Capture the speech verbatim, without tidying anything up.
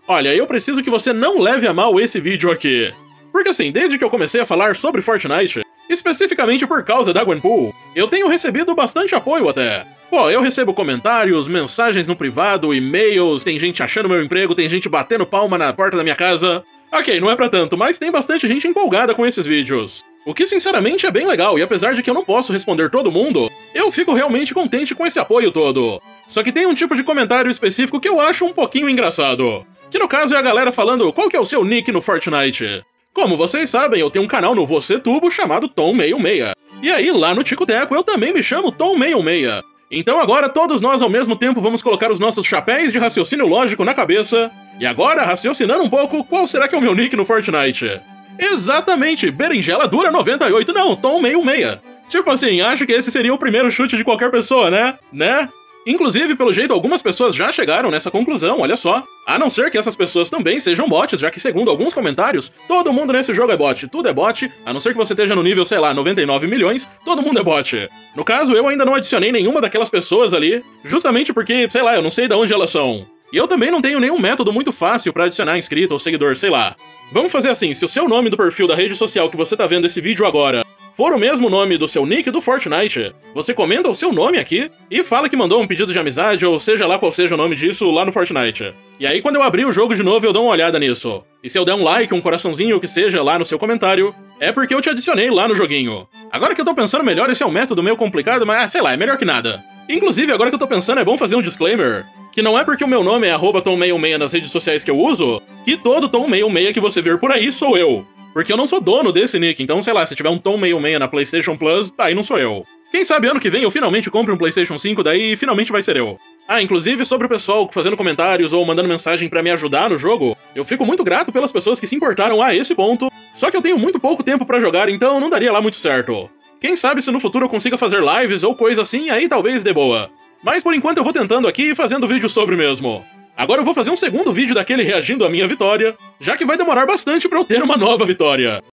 Olha, eu preciso que você não leve a mal esse vídeo aqui. Porque assim, desde que eu comecei a falar sobre Fortnite, especificamente por causa da Gwenpool, eu tenho recebido bastante apoio até. Pô, eu recebo comentários, mensagens no privado, e-mails, tem gente achando meu emprego, tem gente batendo palma na porta da minha casa. Ok, não é pra tanto, mas tem bastante gente empolgada com esses vídeos. O que sinceramente é bem legal, e apesar de que eu não posso responder todo mundo, eu fico realmente contente com esse apoio todo. Só que tem um tipo de comentário específico que eu acho um pouquinho engraçado. Que no caso é a galera falando qual que é o seu nick no Fortnite. Como vocês sabem, eu tenho um canal no VocêTubo chamado Tom sessenta e seis. E aí, lá no Tico Teco, eu também me chamo Tom sessenta e seis. Então agora todos nós ao mesmo tempo vamos colocar os nossos chapéus de raciocínio lógico na cabeça. E agora, raciocinando um pouco, qual será que é o meu nick no Fortnite? Exatamente, Berinjela Dura noventa e oito, não, Tom sessenta e seis. Tipo assim, acho que esse seria o primeiro chute de qualquer pessoa, né? Né? Inclusive, pelo jeito, algumas pessoas já chegaram nessa conclusão, olha só. A não ser que essas pessoas também sejam bots, já que segundo alguns comentários, todo mundo nesse jogo é bot, tudo é bot, a não ser que você esteja no nível, sei lá, noventa e nove milhões, todo mundo é bot. No caso, eu ainda não adicionei nenhuma daquelas pessoas ali, justamente porque, sei lá, eu não sei de onde elas são. E eu também não tenho nenhum método muito fácil pra adicionar inscrito ou seguidor, sei lá. Vamos fazer assim, se o seu nome do perfil da rede social que você tá vendo esse vídeo agora for o mesmo nome do seu nick do Fortnite, você comenta o seu nome aqui e fala que mandou um pedido de amizade ou seja lá qual seja o nome disso lá no Fortnite. E aí quando eu abrir o jogo de novo eu dou uma olhada nisso. E se eu der um like, um coraçãozinho ou o que seja lá no seu comentário, é porque eu te adicionei lá no joguinho. Agora que eu tô pensando melhor, esse é um método meio complicado, mas ah, sei lá, é melhor que nada. Inclusive, agora que eu tô pensando, é bom fazer um disclaimer, que não é porque o meu nome é arroba Tom sessenta e seis nas redes sociais que eu uso, que todo Tom sessenta e seis que você ver por aí sou eu. Porque eu não sou dono desse nick, então sei lá, se tiver um Tom sessenta e seis na PlayStation Plus, aí não sou eu. Quem sabe ano que vem eu finalmente compre um PlayStation cinco, daí finalmente vai ser eu. Ah, inclusive sobre o pessoal fazendo comentários ou mandando mensagem pra me ajudar no jogo, eu fico muito grato pelas pessoas que se importaram a esse ponto, só que eu tenho muito pouco tempo pra jogar, então não daria lá muito certo. Quem sabe se no futuro eu consiga fazer lives ou coisa assim, aí talvez dê boa. Mas por enquanto eu vou tentando aqui e fazendo vídeo sobre mesmo. Agora eu vou fazer um segundo vídeo daquele reagindo à minha vitória, já que vai demorar bastante pra eu ter uma nova vitória.